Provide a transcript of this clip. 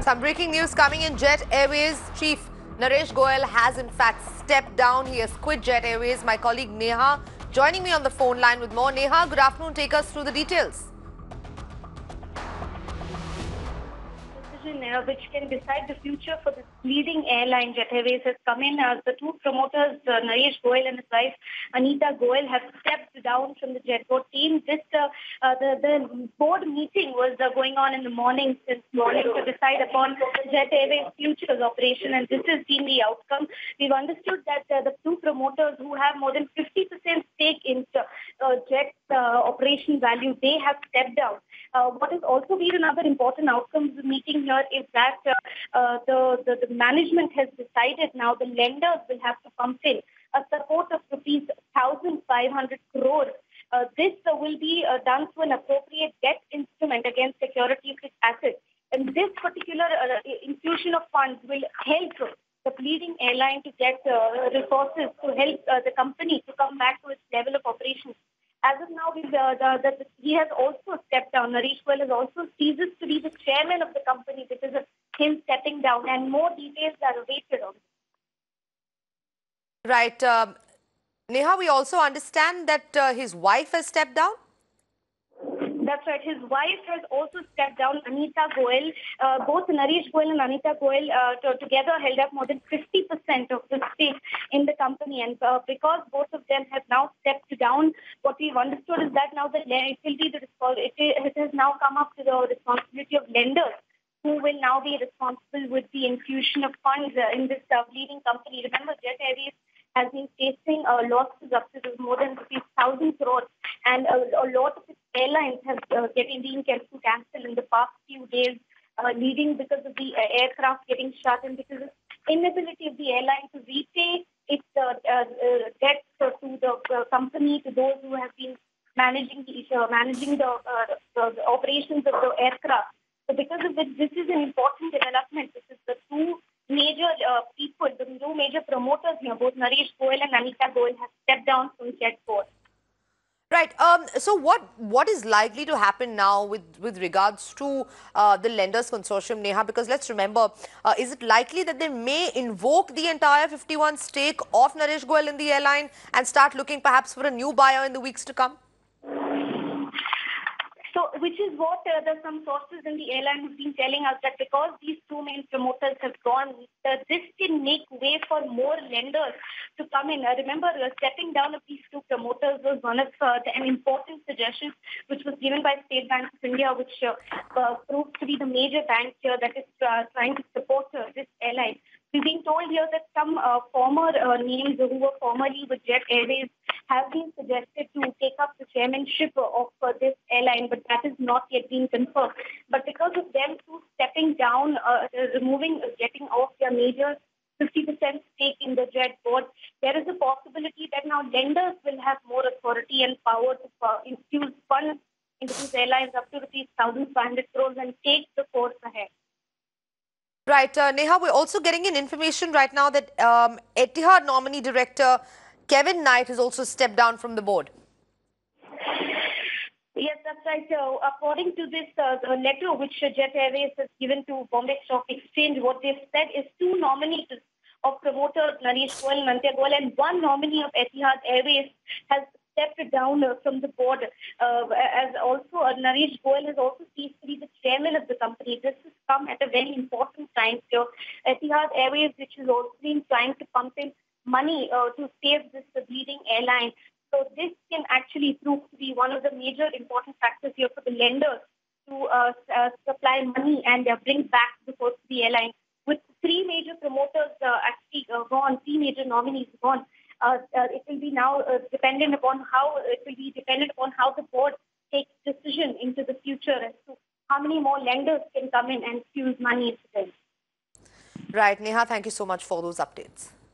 Some breaking news coming in. Jet Airways chief Naresh Goyal has in fact stepped down. He has quit Jet Airways. My colleague Neha joining me on the phone line with more. Neha, good afternoon. Take us through the details. Which can decide the future for the leading airline. Jet Airways has come in. The two promoters, Naresh Goyal and his wife Anita Goyal, have stepped down from the Jet board team. The board meeting was going on in the morning since morning to decide upon Jet Airways' future operation, and this has been the outcome. We've understood that the two promoters who have more than 50% stake in Jet operation value, they have stepped down. What has also been another important outcome of the meeting here is that the management has decided now the lenders will have to pump in a support of rupees 1,500 crores. This will be done through an appropriate debt instrument against security of its assets. And this particular infusion of funds will help the leading airline to get resources to help the company to come back to its level of operations. As of now, he has also stepped down. Naresh Goyal has also ceases to be the chairman of the company because of him stepping down, and more details are awaited on this. Right. Neha, we also understand that his wife has stepped down. That's right. His wife has also stepped down, Anita Goyal. Both Naresh Goyal and Anita Goyal together held up more than 50% of the stake in the company. And because both of them have now stepped down, what we've understood is that now it has now come up to the responsibility of lenders, who will now be responsible with the infusion of funds in this leading company. Remember, Jet Airways has been facing losses up to more than 1,000 crores, and a lot of its airlines have been kept to cancel in the past few days, leading because of the aircraft getting shut and because of inability of the airline to repay its debt to the company, to those who have been managing the operations of the aircraft. So because of this, this is an important development. This is the two major people, the two major promoters here, both Naresh Goyal and Anita Goyal, have stepped down from Jet board. Right. So what is likely to happen now with regards to the lenders consortium, Neha? Because let's remember, is it likely that they may invoke the entire 51 stake of Naresh Goyal in the airline and start looking perhaps for a new buyer in the weeks to come? So, which is what some sources in the airline have been telling us, that because these two main promoters have gone, this can make way for more lenders to come in. Remember, stepping down of these two promoters was one of an important suggestion which was given by State Bank of India, which proved to be the major bank here that is trying to support this airline. We've been told here that some former names who were formerly with Jet Airways have been suggested to take up the chairmanship of this airline, but that has not yet been confirmed. But because of them two stepping down, getting off their major 50% stake in the Jet board, there is a possibility that now lenders will have more authority and power to infuse funds into these airlines up to rupees 1,500 crores and take the course ahead. Right. Neha, we're also getting in information right now that Etihad nominee director Kevin Knight has also stepped down from the board. Yes, that's right. According to this letter which Jet Airways has given to Bombay Stock Exchange, what they've said is two nominees of promoters, Naresh Goyal and Anita Goyal, and one nominee of Etihad Airways has stepped down from the board. As also Naresh Goyal has also ceased to be the chairman of the company. This has come at a very important time. So Etihad Airways, which has also been trying to pump in money to save this leading airline. So this can actually prove to be one of the major important factors here for the lenders to supply money and bring back the course of the airline. With three major promoters actually gone, three major nominees gone, it will be now dependent upon how the board takes decision into the future as to how many more lenders can come in and infuse money into them. Right, Neha, thank you so much for those updates.